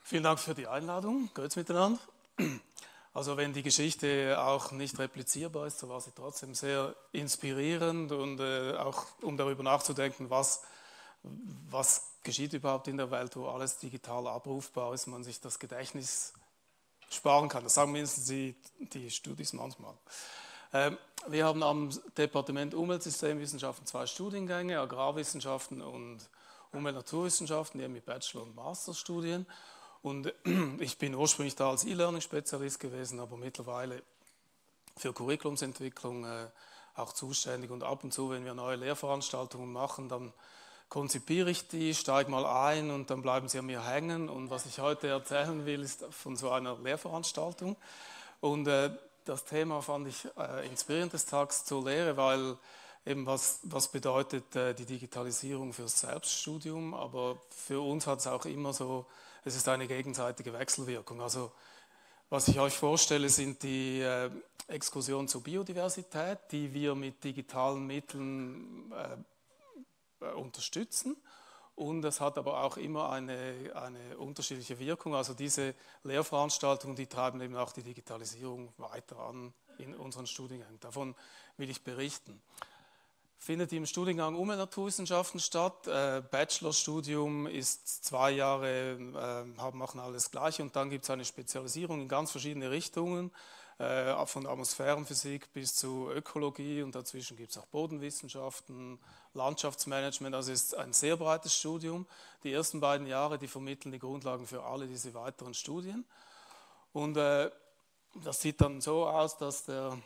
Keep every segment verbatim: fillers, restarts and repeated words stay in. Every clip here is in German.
Vielen Dank für die Einladung. Grüß miteinander. Also wenn die Geschichte auch nicht replizierbar ist, so war sie trotzdem sehr inspirierend und äh, auch um darüber nachzudenken, was, was geschieht überhaupt in der Welt, wo alles digital abrufbar ist, man sich das Gedächtnis sparen kann. Das sagen mindestens die, die Studis manchmal. Ähm, wir haben am Departement Umweltsystemwissenschaften zwei Studiengänge, Agrarwissenschaften und Umwelt-Naturwissenschaften, die mit Bachelor- und Masterstudien. Und ich bin ursprünglich da als E-Learning-Spezialist gewesen, aber mittlerweile für Curriculumsentwicklung äh, auch zuständig. Und ab und zu, wenn wir neue Lehrveranstaltungen machen, dann konzipiere ich die, steige mal ein und dann bleiben sie an mir hängen. Und was ich heute erzählen will, ist von so einer Lehrveranstaltung. Und äh, das Thema fand ich äh, inspirierend des Tags zur Lehre, weil eben was, was bedeutet äh, die Digitalisierung fürs Selbststudium, aber für uns hat es auch immer so, es ist eine gegenseitige Wechselwirkung. Also was ich euch vorstelle, sind die äh, Exkursionen zur Biodiversität, die wir mit digitalen Mitteln äh, unterstützen. Und es hat aber auch immer eine, eine unterschiedliche Wirkung. Also diese Lehrveranstaltungen, die treiben eben auch die Digitalisierung weiter an in unseren Studiengängen. Davon will ich berichten. Findet im Studiengang Umwelt-Naturwissenschaften statt. Äh, Bachelorstudium ist zwei Jahre, äh, machen alles Gleiche und dann gibt es eine Spezialisierung in ganz verschiedene Richtungen, äh, von Atmosphärenphysik bis zu Ökologie und dazwischen gibt es auch Bodenwissenschaften, Landschaftsmanagement, also ist ein sehr breites Studium. Die ersten beiden Jahre, die vermitteln die Grundlagen für alle diese weiteren Studien. Und äh, das sieht dann so aus, dass der...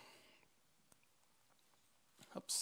Ups,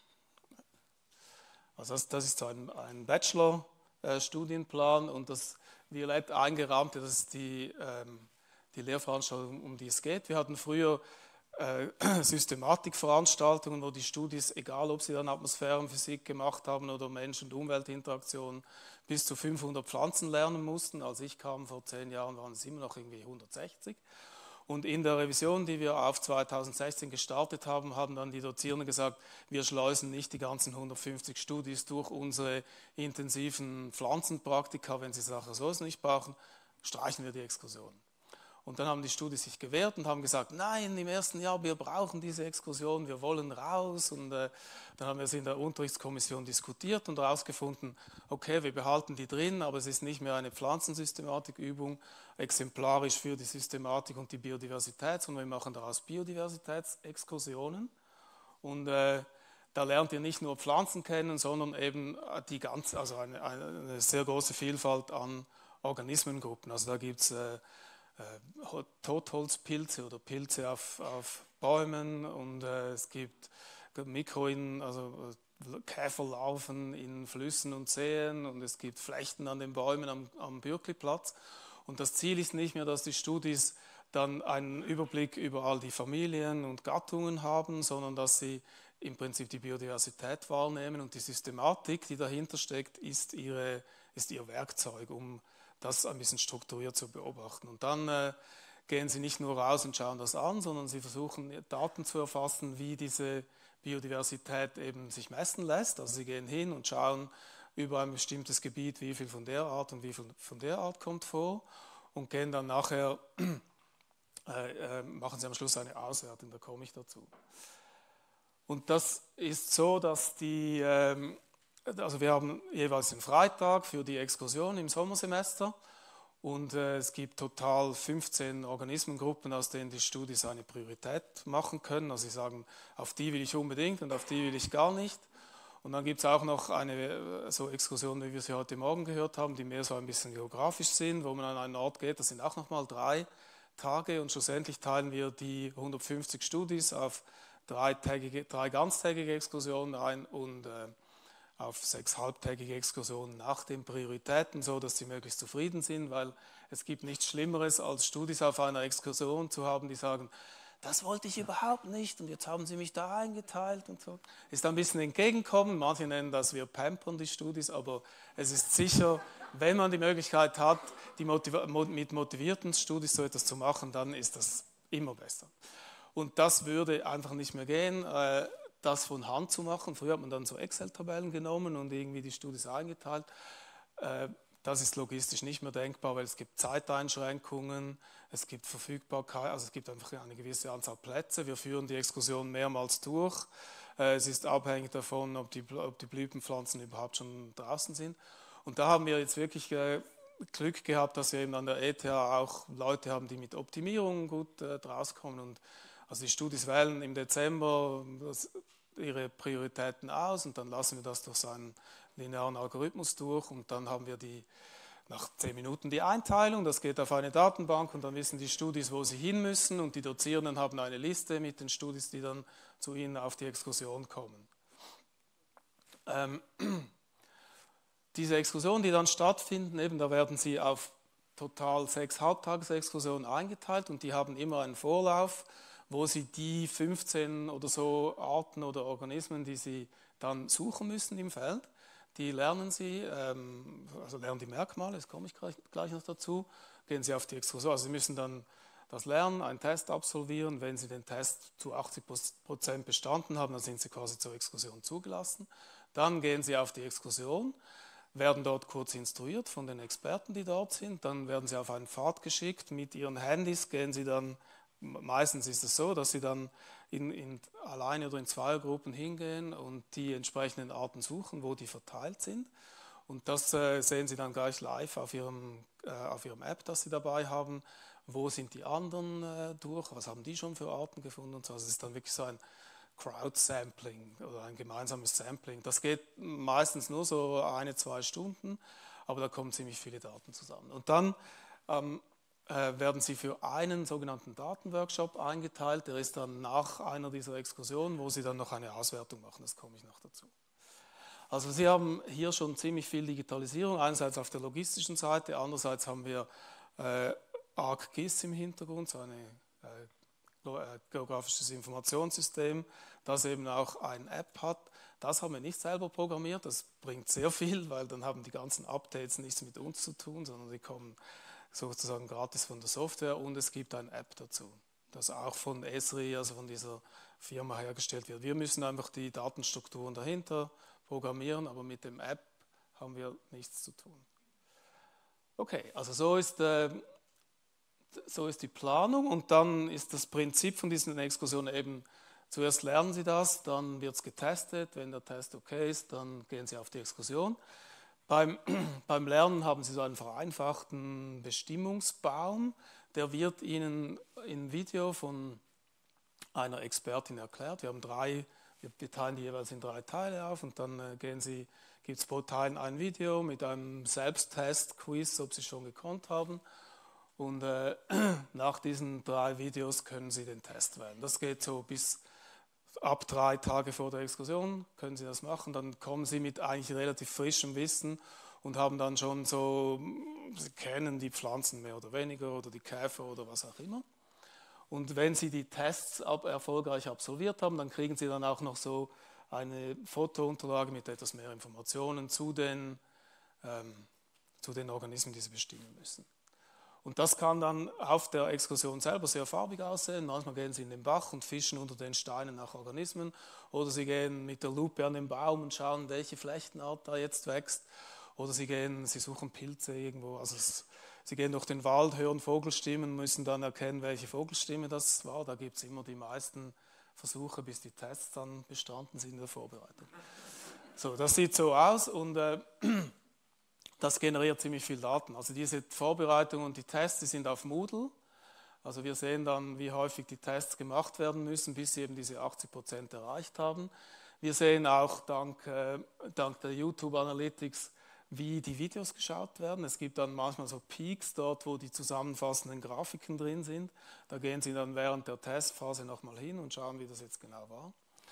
Also das, das ist so ein, ein Bachelor-Studienplan und das violett eingerahmte, das ist die, ähm, die Lehrveranstaltung, um die es geht. Wir hatten früher äh, Systematikveranstaltungen, wo die Studis, egal ob sie dann Atmosphärenphysik gemacht haben oder Mensch- und Umweltinteraktion, bis zu fünfhundert Pflanzen lernen mussten. Als ich kam vor zehn Jahren, waren es immer noch irgendwie hundertsechzig. Und in der Revision, die wir auf zweitausendsechzehn gestartet haben, haben dann die Dozierenden gesagt, wir schleusen nicht die ganzen hundertfünfzig Studis durch unsere intensiven Pflanzenpraktika, wenn sie Sachen so nicht brauchen, streichen wir die Exkursion. Und dann haben die Studis sich gewehrt und haben gesagt, nein, im ersten Jahr, wir brauchen diese Exkursion, wir wollen raus. Und äh, dann haben wir es in der Unterrichtskommission diskutiert und herausgefunden, okay, wir behalten die drin, aber es ist nicht mehr eine Pflanzensystematikübung, exemplarisch für die Systematik und die Biodiversität, sondern wir machen daraus Biodiversitätsexkursionen. Und äh, da lernt ihr nicht nur Pflanzen kennen, sondern eben die ganze, also eine, eine sehr große Vielfalt an Organismengruppen. Also da gibt es äh, Totholzpilze oder Pilze auf, auf Bäumen und äh, es gibt Mikroin, also Käferlarven in Flüssen und Seen und es gibt Flechten an den Bäumen am, am Bürkliplatz. Und das Ziel ist nicht mehr, dass die Studis dann einen Überblick über all die Familien und Gattungen haben, sondern dass sie im Prinzip die Biodiversität wahrnehmen und die Systematik, die dahinter steckt, ist, ihre, ist ihr Werkzeug, um das ein bisschen strukturiert zu beobachten. Und dann äh, gehen sie nicht nur raus und schauen das an, sondern sie versuchen Daten zu erfassen, wie diese Biodiversität eben sich messen lässt. Also sie gehen hin und schauen über ein bestimmtes Gebiet, wie viel von der Art und wie viel von der Art kommt vor und gehen dann nachher, äh, äh, machen sie am Schluss eine Auswertung, da komme ich dazu. Und das ist so, dass die... Ähm, Also wir haben jeweils einen Freitag für die Exkursion im Sommersemester und äh, es gibt total fünfzehn Organismengruppen, aus denen die Studis eine Priorität machen können. Also sie sagen, auf die will ich unbedingt und auf die will ich gar nicht. Und dann gibt es auch noch eine so Exkursion, wie wir sie heute Morgen gehört haben, die mehr so ein bisschen geografisch sind, wo man an einen Ort geht. Das sind auch nochmal drei Tage und schlussendlich teilen wir die hundertfünfzig Studis auf drei, tägige, drei ganztägige Exkursionen ein und äh, auf sechs halbtägige Exkursionen nach den Prioritäten, so dass sie möglichst zufrieden sind, weil es gibt nichts Schlimmeres, als Studis auf einer Exkursion zu haben, die sagen, das wollte ich überhaupt nicht und jetzt haben sie mich da eingeteilt und so. Ist ein bisschen entgegenkommen, manche nennen das, wir pampern die Studis, aber es ist sicher, wenn man die Möglichkeit hat, die motiv- mit motivierten Studis so etwas zu machen, dann ist das immer besser. Und das würde einfach nicht mehr gehen, das von Hand zu machen. Früher hat man dann so Excel-Tabellen genommen und irgendwie die Studis eingeteilt. Das ist logistisch nicht mehr denkbar, weil es gibt Zeiteinschränkungen, es gibt Verfügbarkeit, also es gibt einfach eine gewisse Anzahl Plätze. Wir führen die Exkursion mehrmals durch. Es ist abhängig davon, ob die, ob die Blütenpflanzen überhaupt schon draußen sind. Und da haben wir jetzt wirklich Glück gehabt, dass wir eben an der E T H auch Leute haben, die mit Optimierung gut äh, rauskommen. Und also die Studis wählen im Dezember das, ihre Prioritäten aus und dann lassen wir das durch so einen linearen Algorithmus durch und dann haben wir die nach zehn Minuten die Einteilung, das geht auf eine Datenbank und dann wissen die Studis, wo sie hin müssen und die Dozierenden haben eine Liste mit den Studis, die dann zu ihnen auf die Exkursion kommen. Ähm, diese Exkursionen, die dann stattfinden, eben, da werden sie auf total sechs Halbtagesexkursionen eingeteilt und die haben immer einen Vorlauf, wo sie die fünfzehn oder so Arten oder Organismen, die sie dann suchen müssen im Feld, die lernen sie, ähm, also lernen die Merkmale, das komme ich gleich, gleich noch dazu, gehen sie auf die Exkursion. Also sie müssen dann das lernen, einen Test absolvieren. Wenn sie den Test zu achtzig Prozent bestanden haben, dann sind sie quasi zur Exkursion zugelassen. Dann gehen sie auf die Exkursion, werden dort kurz instruiert von den Experten, die dort sind. Dann werden sie auf einen Pfad geschickt. Mit ihren Handys gehen sie dann, meistens ist es so, dass sie dann in, in alleine oder in Zweiergruppen hingehen und die entsprechenden Arten suchen, wo die verteilt sind. Und das äh, sehen sie dann gleich live auf ihrem, äh, auf ihrem App, das sie dabei haben. Wo sind die anderen äh, durch? Was haben die schon für Arten gefunden? Und so. Also es ist dann wirklich so ein Crowd-Sampling oder ein gemeinsames Sampling. Das geht meistens nur so eine, zwei Stunden, aber da kommen ziemlich viele Daten zusammen. Und dann ähm, äh, werden sie für einen sogenannten Datenworkshop eingeteilt. Der ist dann nach einer dieser Exkursionen, wo sie dann noch eine Auswertung machen. Das komme ich noch dazu. Also Sie haben hier schon ziemlich viel Digitalisierung, einerseits auf der logistischen Seite, andererseits haben wir äh, ArcGIS im Hintergrund, so ein äh, geografisches Informationssystem, das eben auch eine App hat. Das haben wir nicht selber programmiert, das bringt sehr viel, weil dann haben die ganzen Updates nichts mit uns zu tun, sondern die kommen sozusagen gratis von der Software und es gibt eine App dazu, das auch von Esri, also von dieser Firma hergestellt wird. Wir müssen einfach die Datenstrukturen dahinter programmieren, aber mit dem App haben wir nichts zu tun. Okay, also so ist, äh, so ist die Planung und dann ist das Prinzip von diesen Exkursionen eben, zuerst lernen Sie das, dann wird es getestet, wenn der Test okay ist, dann gehen Sie auf die Exkursion. Beim, beim Lernen haben Sie so einen vereinfachten Bestimmungsbaum, der wird Ihnen im Video von einer Expertin erklärt. Wir haben drei, wir teilen die jeweils in drei Teile auf und dann äh, gehen Sie, gibt es pro Teil ein Video mit einem Selbsttest-Quiz, ob Sie schon gekonnt haben. Und äh, nach diesen drei Videos können Sie den Test wählen. Das geht so bis ab drei Tage vor der Exkursion, können Sie das machen. Dann kommen Sie mit eigentlich relativ frischem Wissen und haben dann schon so, Sie kennen die Pflanzen mehr oder weniger oder die Käfer oder was auch immer. Und wenn Sie die Tests ab, erfolgreich absolviert haben, dann kriegen Sie dann auch noch so eine Fotounterlage mit etwas mehr Informationen zu den, ähm, zu den Organismen, die Sie bestimmen müssen. Und das kann dann auf der Exkursion selber sehr farbig aussehen. Manchmal gehen Sie in den Bach und fischen unter den Steinen nach Organismen. Oder Sie gehen mit der Lupe an den Baum und schauen, welche Flechtenart da jetzt wächst. Oder Sie gehen, Sie suchen Pilze irgendwo. Also es, Sie gehen durch den Wald, hören Vogelstimmen, müssen dann erkennen, welche Vogelstimme das war. Da gibt es immer die meisten Versuche, bis die Tests dann bestanden sind in der Vorbereitung. So, das sieht so aus und äh, das generiert ziemlich viel Daten. Also diese Vorbereitung und die Tests, die sind auf Moodle. Also wir sehen dann, wie häufig die Tests gemacht werden müssen, bis sie eben diese achtzig Prozent erreicht haben. Wir sehen auch dank, äh, dank der YouTube Analytics, wie die Videos geschaut werden. Es gibt dann manchmal so Peaks dort, wo die zusammenfassenden Grafiken drin sind. Da gehen Sie dann während der Testphase nochmal hin und schauen, wie das jetzt genau war.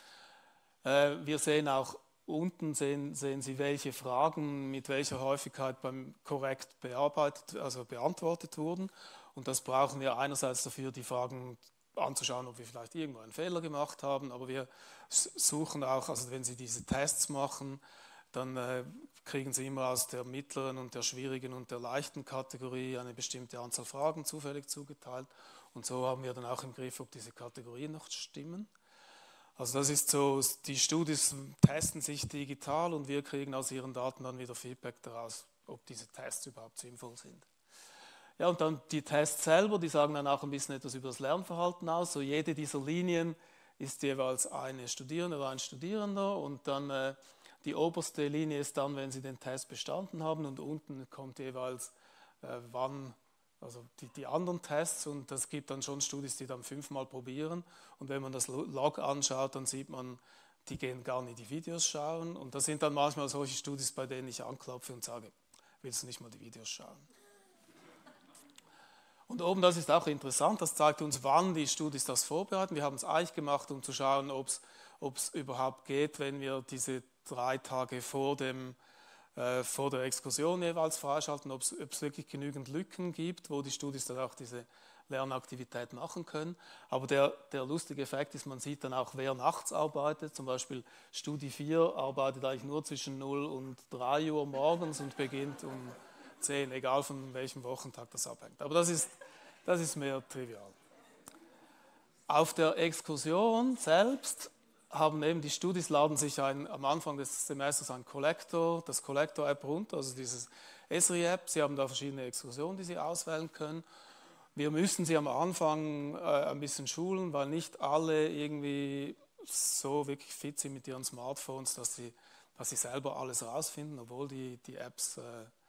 Äh, wir sehen auch, unten sehen, sehen Sie, welche Fragen mit welcher Häufigkeit beim korrekt bearbeitet, also beantwortet wurden. Und das brauchen wir einerseits dafür, die Fragen anzuschauen, ob wir vielleicht irgendwo einen Fehler gemacht haben. Aber wir suchen auch, also wenn Sie diese Tests machen, dann äh, kriegen Sie immer aus der mittleren und der schwierigen und der leichten Kategorie eine bestimmte Anzahl Fragen zufällig zugeteilt. Und so haben wir dann auch im Griff, ob diese Kategorien noch stimmen. Also das ist so, die Studis testen sich digital und wir kriegen aus ihren Daten dann wieder Feedback daraus, ob diese Tests überhaupt sinnvoll sind. Ja, und dann die Tests selber, die sagen dann auch ein bisschen etwas über das Lernverhalten aus. So jede dieser Linien ist jeweils eine Studierende oder ein Studierender und dann äh, die oberste Linie ist dann, wenn Sie den Test bestanden haben und unten kommt jeweils äh, wann, also die, die anderen Tests und das gibt dann schon Studis, die dann fünfmal probieren und wenn man das Log anschaut, dann sieht man, die gehen gar nicht die Videos schauen und das sind dann manchmal solche Studis, bei denen ich anklopfe und sage, willst du nicht mal die Videos schauen? Und oben, das ist auch interessant, das zeigt uns, wann die Studis das vorbereiten. Wir haben es eigentlich gemacht, um zu schauen, ob es überhaupt geht, wenn wir diese drei Tage vor, dem, äh, vor der Exkursion jeweils freischalten, ob es wirklich genügend Lücken gibt, wo die Studis dann auch diese Lernaktivität machen können. Aber der, der lustige Effekt ist, man sieht dann auch, wer nachts arbeitet. Zum Beispiel Studi vier arbeitet eigentlich nur zwischen null und drei Uhr morgens und beginnt um zehn, egal von welchem Wochentag das abhängt. Aber das ist, das ist mehr trivial. Auf der Exkursion selbst haben eben die Studis laden sich ein, am Anfang des Semesters ein Collector, das Collector-App runter, also dieses Esri-App. Sie haben da verschiedene Exkursionen, die Sie auswählen können. Wir müssen sie am Anfang äh, ein bisschen schulen, weil nicht alle irgendwie so wirklich fit sind mit ihren Smartphones, dass sie, dass sie selber alles rausfinden, obwohl die, die Apps äh,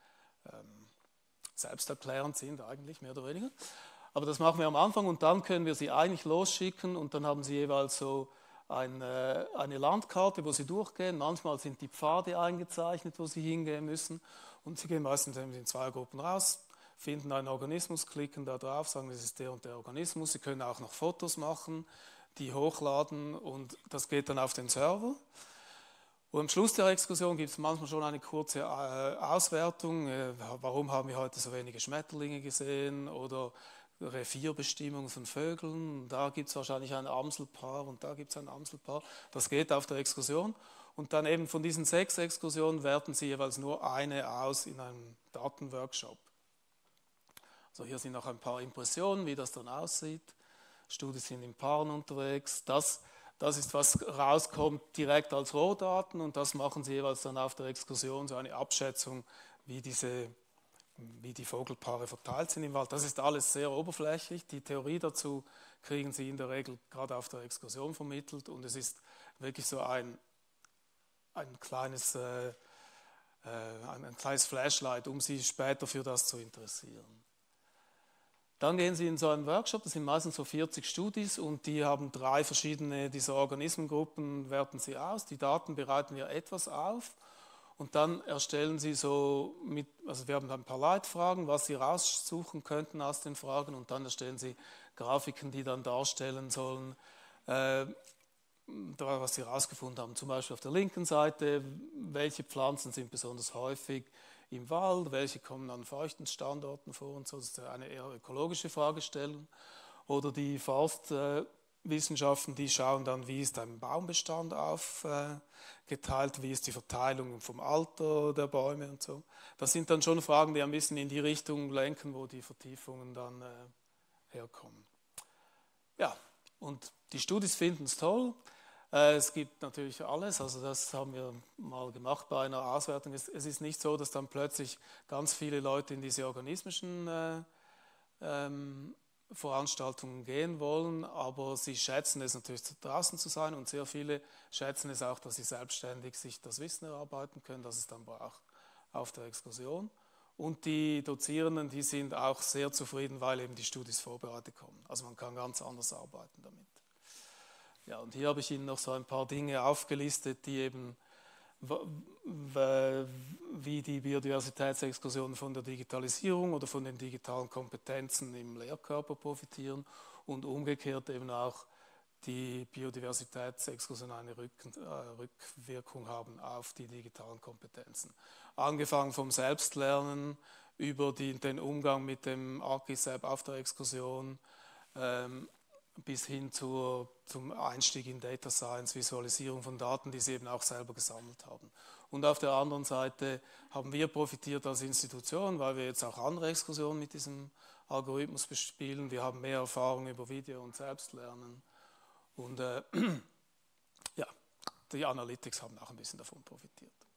ähm, selbsterklärend sind eigentlich, mehr oder weniger. Aber das machen wir am Anfang und dann können wir sie eigentlich losschicken und dann haben sie jeweils so eine, eine Landkarte, wo sie durchgehen. Manchmal sind die Pfade eingezeichnet, wo sie hingehen müssen und sie gehen meistens in zwei Gruppen raus, finden einen Organismus, klicken da drauf, sagen, das ist der und der Organismus. Sie können auch noch Fotos machen, die hochladen und das geht dann auf den Server. Und am Schluss der Exkursion gibt es manchmal schon eine kurze äh, Auswertung. Äh, warum haben wir heute so wenige Schmetterlinge gesehen oder Revierbestimmung von Vögeln. Da gibt es wahrscheinlich ein Amselpaar und da gibt es ein Amselpaar. Das geht auf der Exkursion. Und dann eben von diesen sechs Exkursionen werten Sie jeweils nur eine aus in einem Datenworkshop. Also hier sind noch ein paar Impressionen, wie das dann aussieht. Studis sind in Paaren unterwegs. Das Das ist, was rauskommt direkt als Rohdaten und das machen Sie jeweils dann auf der Exkursion, so eine Abschätzung, wie, diese, wie die Vogelpaare verteilt sind im Wald. Das ist alles sehr oberflächlich. Die Theorie dazu kriegen Sie in der Regel gerade auf der Exkursion vermittelt und es ist wirklich so ein, ein, kleines, äh, ein, ein kleines Flashlight, um Sie später für das zu interessieren. Dann gehen Sie in so einen Workshop, das sind meistens so vierzig Studis und die haben drei verschiedene dieser Organismengruppen, werten Sie aus, die Daten bereiten wir etwas auf und dann erstellen Sie so, mit, also wir haben ein paar Leitfragen, was Sie raussuchen könnten aus den Fragen und dann erstellen Sie Grafiken, die dann darstellen sollen, äh, was Sie herausgefunden haben. Zum Beispiel auf der linken Seite, welche Pflanzen sind besonders häufig im Wald, welche kommen an feuchten Standorten vor und so. Das ist eine eher ökologische Fragestellung. Oder die Forstwissenschaften, die schauen dann, wie ist ein Baumbestand aufgeteilt, wie ist die Verteilung vom Alter der Bäume und so. Das sind dann schon Fragen, die ein bisschen in die Richtung lenken, wo die Vertiefungen dann äh, herkommen. Ja, und die Studis finden es toll. Es gibt natürlich alles, also das haben wir mal gemacht bei einer Auswertung. Es ist nicht so, dass dann plötzlich ganz viele Leute in diese organismischen äh, ähm, Veranstaltungen gehen wollen, aber sie schätzen es natürlich draußen zu sein und sehr viele schätzen es auch, dass sie selbstständig sich das Wissen erarbeiten können, das es dann braucht auf der Exkursion. Und die Dozierenden, die sind auch sehr zufrieden, weil eben die Studis vorbereitet kommen. Also man kann ganz anders arbeiten damit. Ja, und hier habe ich Ihnen noch so ein paar Dinge aufgelistet, die eben, wie die Biodiversitätsexkursionen von der Digitalisierung oder von den digitalen Kompetenzen im Lehrkörper profitieren und umgekehrt eben auch die Biodiversitätsexkursionen eine Rückwirkung haben auf die digitalen Kompetenzen. Angefangen vom Selbstlernen über die, den Umgang mit dem Archis-App auf der Exkursion, ähm, bis hin zur, zum Einstieg in Data Science, Visualisierung von Daten, die sie eben auch selber gesammelt haben. Und auf der anderen Seite haben wir profitiert als Institution, weil wir jetzt auch andere Exkursionen mit diesem Algorithmus bespielen. Wir haben mehr Erfahrung über Video und Selbstlernen. Und äh, ja, die Analytics haben auch ein bisschen davon profitiert.